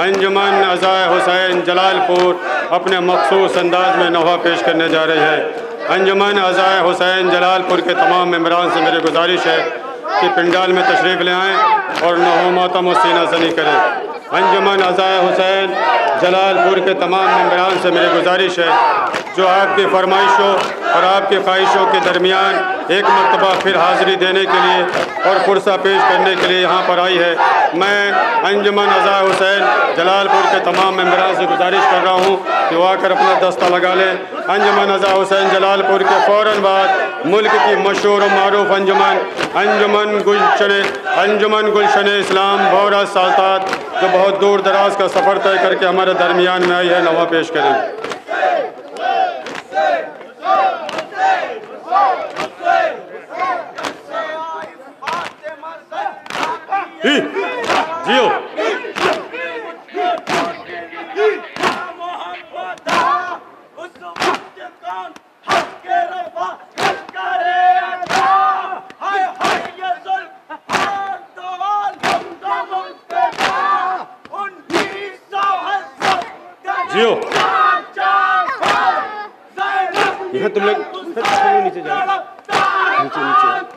अंजुमन अज़ाए हुसैन जलालपुर अपने मखसूस अंदाज में नौहा पेश करने जा रही है। अंजुमन अज़ाए हुसैन जलालपुर के तमाम मेंबरान से मेरी गुजारिश है कि पंडाल में तशरीफ़ ले आएँ और नौहा मातम और सीना ज़नी करें। अंजुमन अज़ाए हुसैन जलालपुर के तमाम मेंबरान से मेरी गुजारिश है, जो आपकी फरमाइशों और आपकी ख्वाहिशों के दरमियान एक मरतबा फिर हाज़िरी देने के लिए और पुरसा पेश करने के लिए यहाँ पर आई है, मैं अंजुमन अज़ाए हुसैन जलालपुर के तमाम मेंबरान से गुजारिश कर रहा हूँ कि वो आकर अपना दस्ता लगा लें। अंजुमन अज़ाए हुसैन जलालपुर के फ़ौरन बाद मुल्क की मशहूर और मारूफ अंजुमन गुलशन इस्लाम बौरा सालतात, जो बहुत दूर दराज का सफ़र तय करके हमारे दरमियान में आई है, नवा पेश करें। जियो जियो यहाँ तुम लोग नीचे जाओ, नीचे नीचे।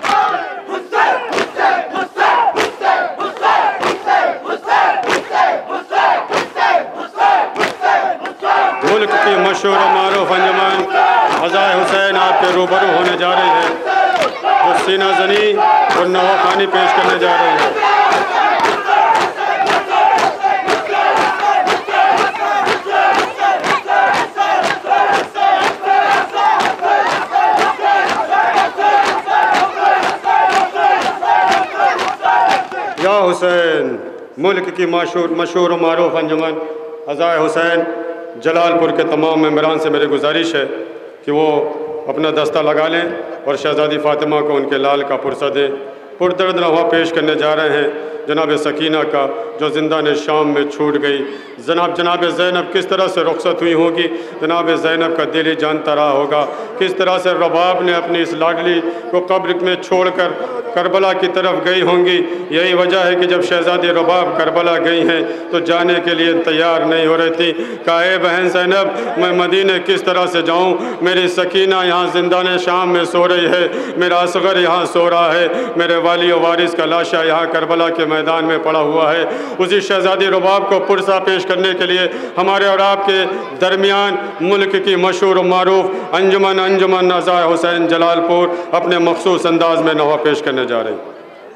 मुल्क की मशहूर मारूफ अंजुमन अज़ाए हुसैन आपके रूबरू होने जा रही है, जो सीना ज़नी और नवाखानी पेश करने जा रही है। या हुसैन, मुल्क की मशहूर और मारूफ अंजुमन अज़ाए हुसैन जलालपुर के तमाम मेंबरान से मेरी गुजारिश है कि वो अपना दस्ता लगा लें और शहज़ादी फ़ातिमा को उनके लाल का पुरसा दें। पुरदर्द नवा पेश करने जा रहे हैं जनाब सकीना का, जो ज़िंदान शाम में छूट गई। जनाब ज़ैनब किस तरह से रुखसत हुई होगी, जनाब ज़ैनब का दिल ही जानता रहा होगा किस तरह से रबाब ने अपनी इस लाडली को कब्र में छोड़कर करबला की तरफ गई होंगी। यही वजह है कि जब शहज़ादी रबाब करबला गई हैं तो जाने के लिए तैयार नहीं हो रही थी। कहा, ए बहन ज़ैनब, मैं मदीने किस तरह से जाऊँ? मेरी सकीना यहाँ ज़िंदान शाम में सो रही है, मेरा असगर यहाँ सो रहा है, मेरे वाली और वारिस का लाशा यहाँ करबला के मैदान में पड़ा हुआ है। उसी शहज़ादी रबाब को पुरसा पेश करने के लिए हमारे और आपके दरमियान मुल्क की मशहूर मारूफ अंजुमन अज़ाए हुसैन जलालपुर अपने मखसूस अंदाज में नवा पेश करने जा रही।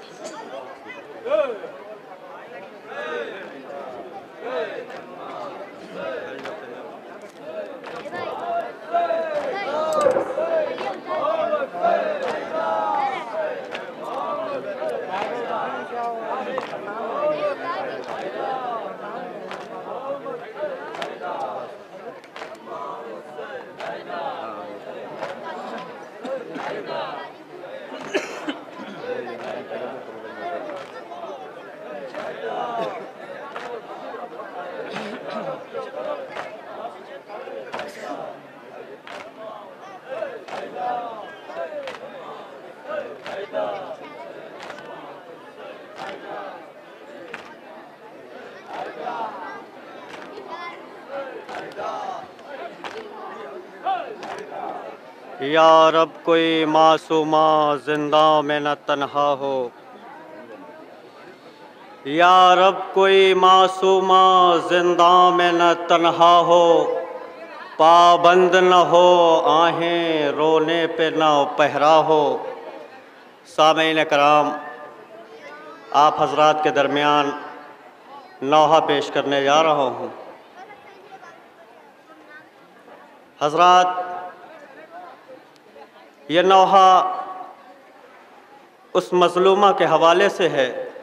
या रब कोई मासूमा जिंदा में न तन्हा हो, या रब कोई मासूमा जिंदा में न तन्हा हो, पाबंद न हो आहें रोने पे न पहरा हो। सामईन कराम, आप हजरात के दरमियान नौहा पेश करने जा रहा हूँ। हजरात, यह नौहा उस मज़लूमा के हवाले से है।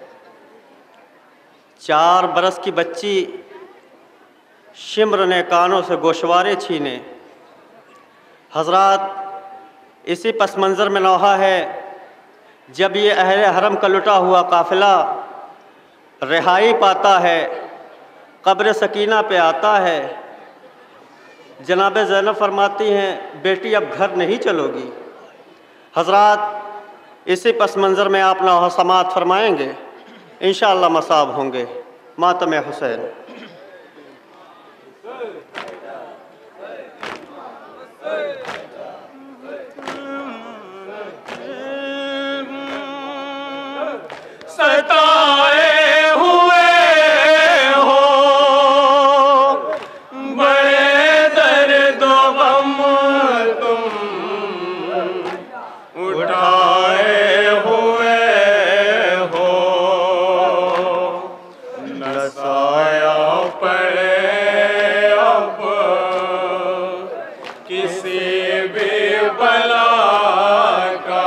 4 बरस की बच्ची शिम्र ने कानों से गोशवारे छीने। हजरात, इसी पस मंज़र में नौहा है जब ये अहले हरम का लुटा हुआ काफ़िला रिहाई पाता है, कब्र सकीना पे आता है। जनाब ज़ैनब फरमाती हैं, बेटी अब घर नहीं चलोगी। हजरात, इसी पस मंज़र में आप नौहा समात फरमाएँगे, इंशाअल्लाह मसाब होंगे। मातम हुसैन। सताए हुए हो, बड़े दर्द गम तुम उठाए हुए हो, न साया पड़े अब किसी भी बला का,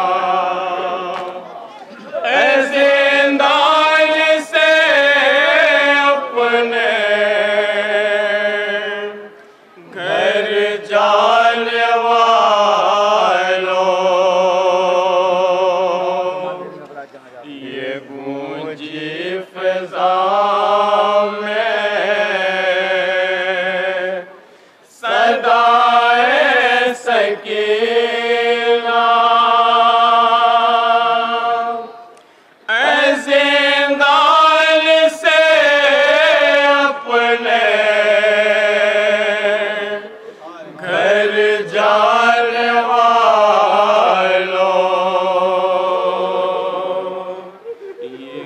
ऐसे अंदाज से अपने घर जाने वालों, ये गूंजी फिजा में सदाए सकीना, ऐसे अंदाज से अपने घर जाने वालों, ये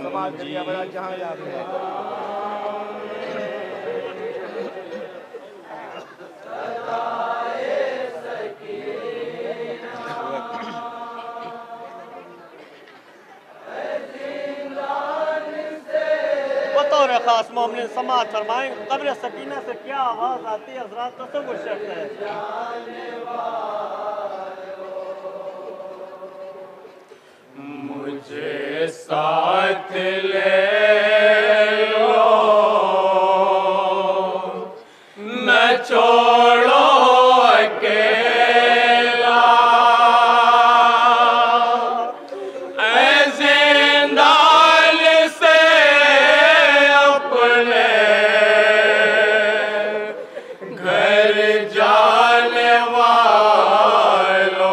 बतौर खास मोमिन समाअत फरमाएं, कब्र सकीना से क्या आवाज़ आती है हज़रात, तसव्वुर शर्त है। मुझे साथ ले लो, न छोड़ो अकेला, ऐसे अंदाज से अपने घर जाने वालों,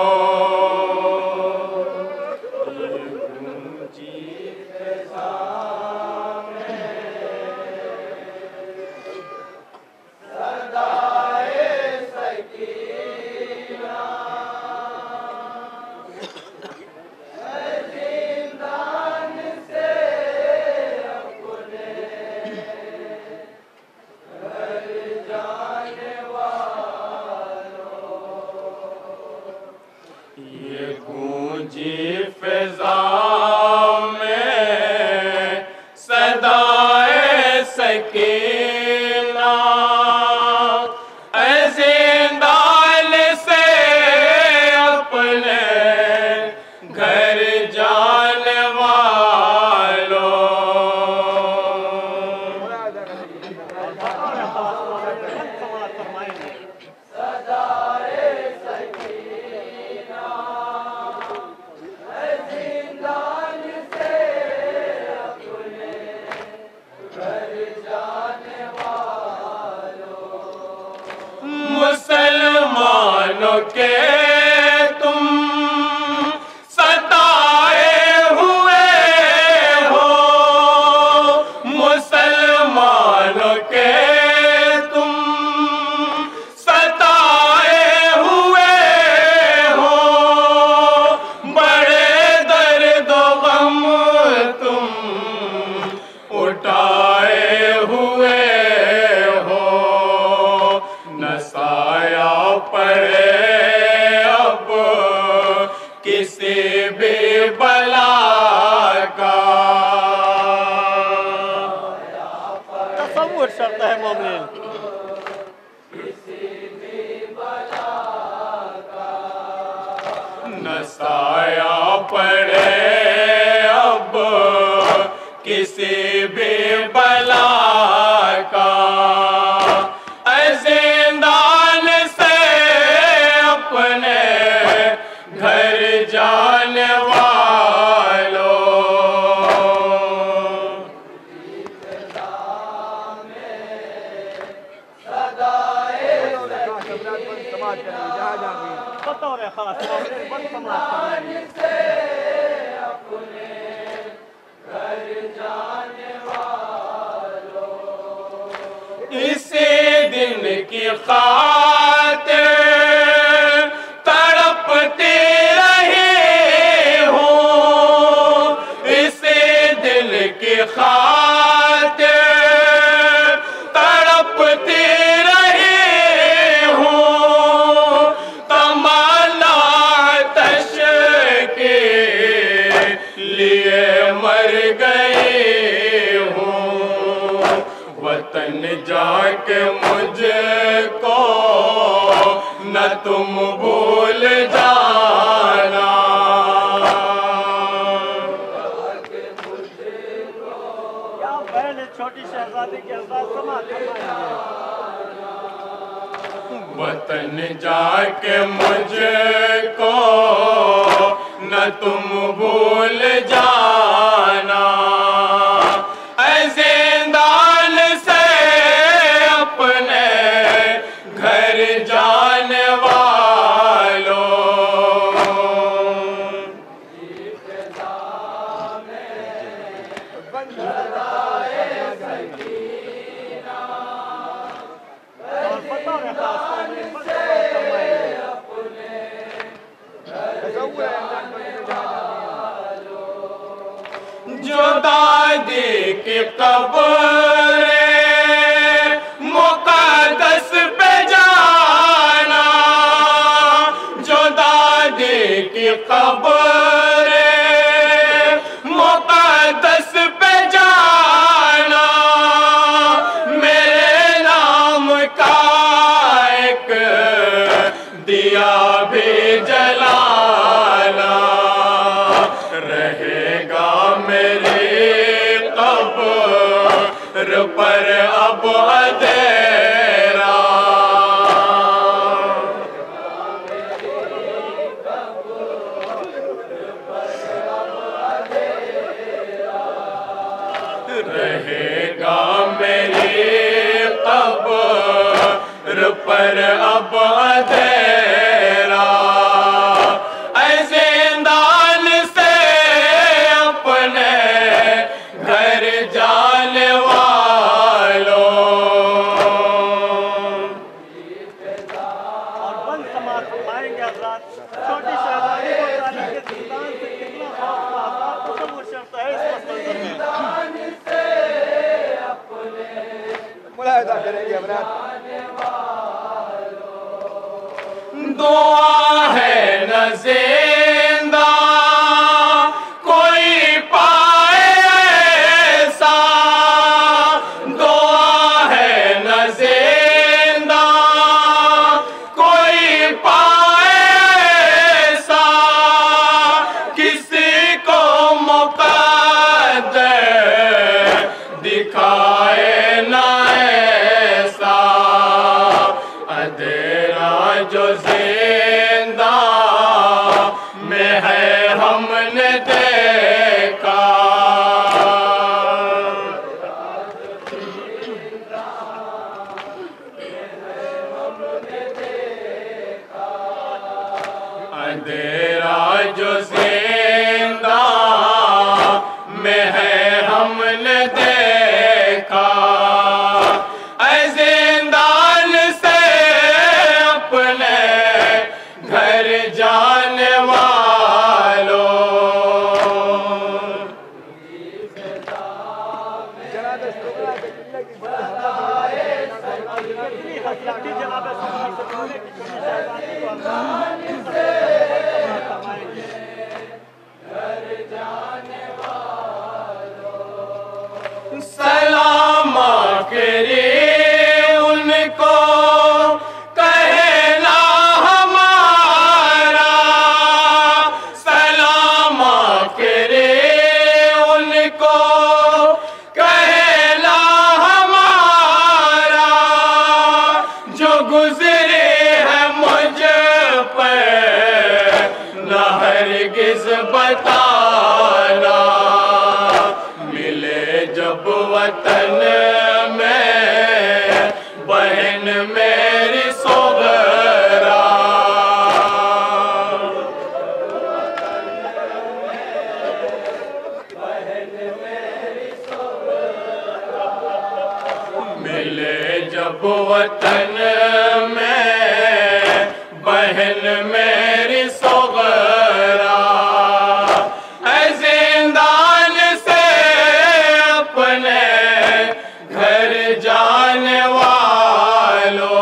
ये गूंजी फिजा में सदाए सकीना, ऐसे अंदाज से अपने घर जाने वालों, समाअत फरमाएंगे। मुसलमानों के तुम सताए हुए हो, मुसलमानों के तुम सताए हुए हो, बड़े दर्द गम तुम उठाए हुए हो, न साया पड़े अब किसी भी बला का, तसव्वुर शर्त है मोमिन। न साया पड़े अब किसी भी बला का, ऐसे अंदाज से अपने घर जाने वालों, बतौर खास मोमिन बस समाअत फरमाएंगे। इसी दिन की खातिर तड़पते रहे हो, के मुझको न तुम भूल जाना। छोटी शहजादी के अल्फाज समाप्त वतन जाके मुझको न तुम भूल जाना। ऐ जिंदान से अपने घर जाने वालों, जो दादी की कब्र मुक़द्दस पे जाना, जो दादी की कब्र मुक़द्दस पे जाना, मेरे नाम का एक दिया भी जलाना। रहेगा मेरी कब्र पर अब अंधेरा, रहेगा मेरी कब्र पर अब अंधेरा। ऐसे जिंदान से अपने घर जाने वालों, और बंद समाज फरमाएंगे हज़रात। छोटी शहजादी को तारीख के जिंदान से कितना खौफ का आज़ाब तसव्वुर करता है इस मंजर में। मुलाहिजा करेंगे हज़रात। दुआ है न जिंदा कोई पाए ऐसा, दुआ है न जिंदा कोई पाए ऐसा, किसी को मुक़द्दर दिखाए न ऐसा। अंधेरा जो जिंदा में है हमने देखा, अंधेरा जो जिंदा में है हमने देखा। ऐ जिंदान से अपने घर जाने वालों, सलाम करे उनको कहना हमारा, सलाम करे उनको कहना हमारा, जो गुजरे है मुझ पर न हरगिज़ बताना। मिले जब वतन में बहन मेरी सोगरा, मिले जब वतन में बहन मेरी सोगरा। ऐ जिंदान से अपने घर जाने वालों,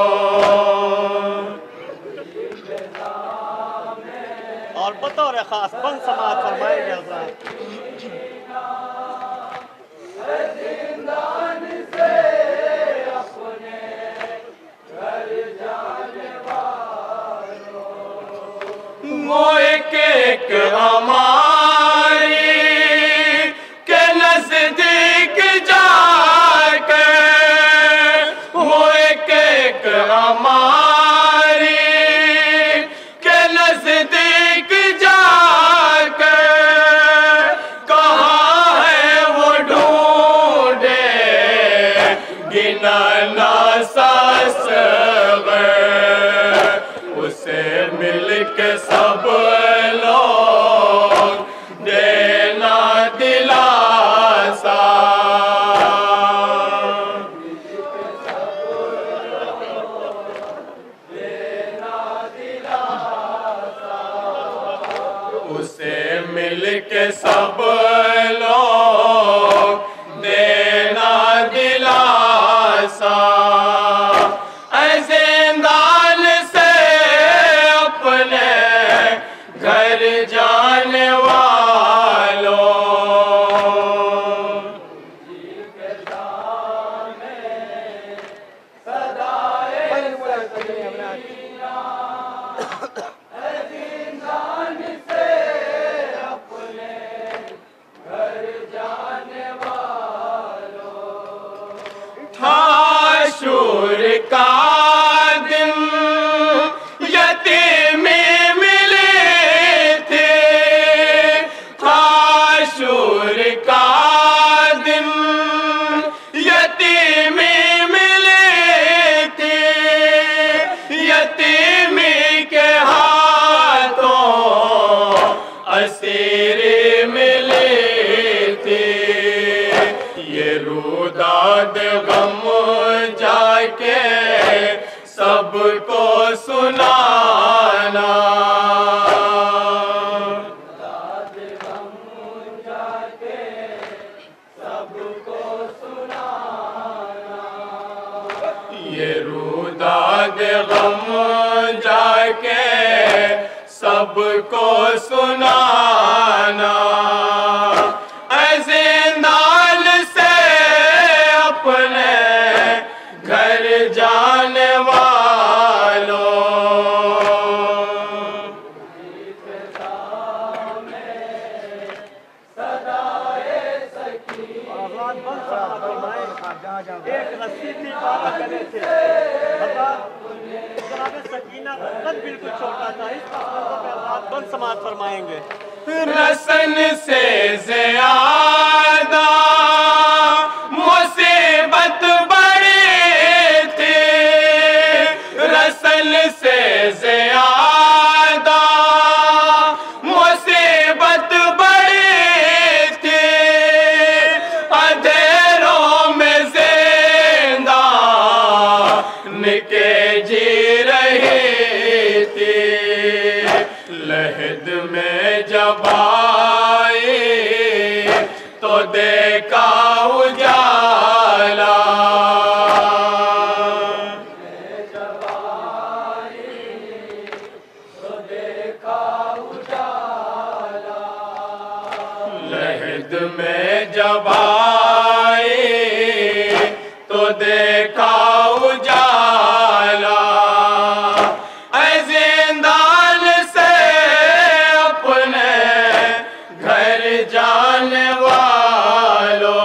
और बतौर खास बंद समाज फरमाएंगे हज़रात। जिंदान से अपने गिना ना सासगर, उसे मिल के सब लोग देना दिलासा। उसे मिल के सब लोग देना दिलासा। ऐसे दान से अपने घर जाने वालों, आशूर का दिन यतीमी मिले थे। आशूर का दिन यतीमी मिले थे। यतीमी के हाथों असीर मिले थे। ये रुदाद गम जाके सबको सुनाना। ये रुदाद गम जाके सबको सुनाना। ऐसे नाल से अपने घर जाने वालों, एक रस्सी थी गले से, सकीना का कद बिल्कुल छोटा था। इस बंद समाज फरमाएंगे। रसन से ज़्यादा मुसीबत बड़ी थी। रसन से ज़्यादा मुसीबत बड़ी थी। अंधेरों में ज़िंदा निके जी रही थी। लहद में जब आई तो देखा उजाला। लहद में जब आई तो देखा उजाला। ऐसे दान से अपने घर जाने वालों,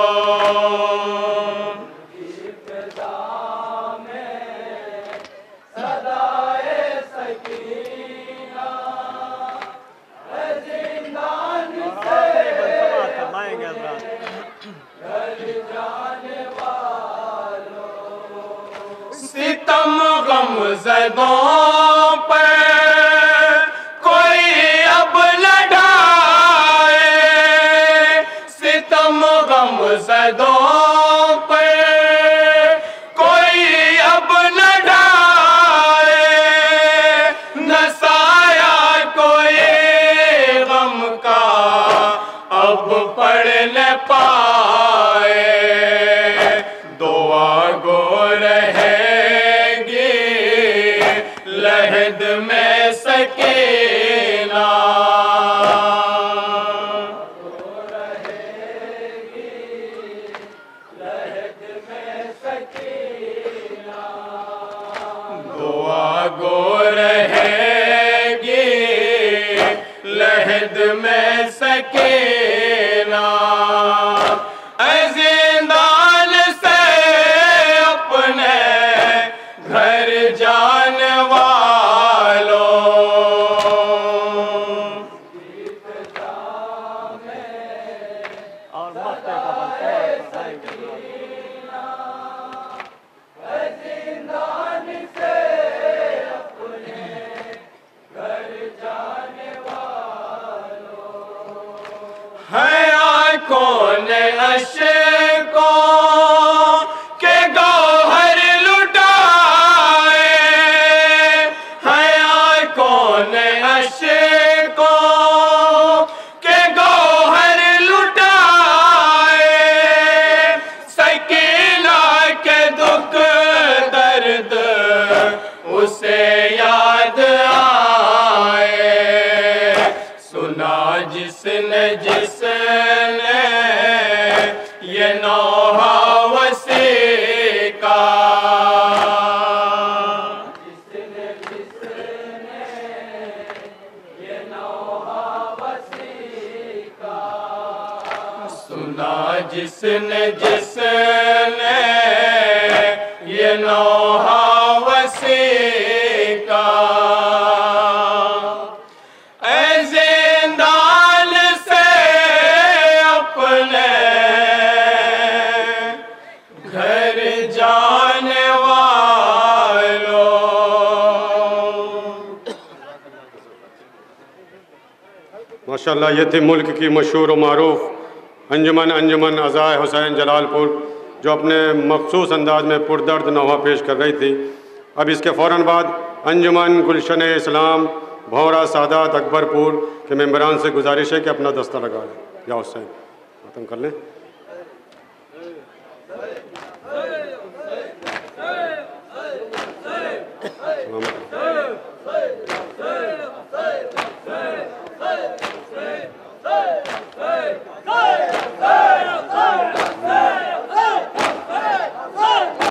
सितम गम ज़दों पर कोई अब न ढाए। सितम गम ज़दों पर कोई अब न ढाए। न साया कोई गम का अब पड़ न पाए। दुआ गो रहेगी लहद में सकीना। दुआ गो रहेगी लहद में सकीना। ऐसे दान से अपने घर जाने वालों, और मत जिसने जिसने ये नौहा वसी का जिंदान से अपने घर जाने वालों। माशाल्लाह ये थी मुल्क की मशहूर व मारूफ अंजुमन अज़ाए हुसैन जलालपुर, जो अपने मखसूस अंदाज में पुरदर्द नौहा पेश कर रही थी। अब इसके फ़ौरन बाद अंजुमन गुलशन इस्लाम भौरा सादात अकबरपुर के मेंबरान से गुजारिश है कि अपना दस्ता लगा लें। या हुसैन ख़त्म कर लें।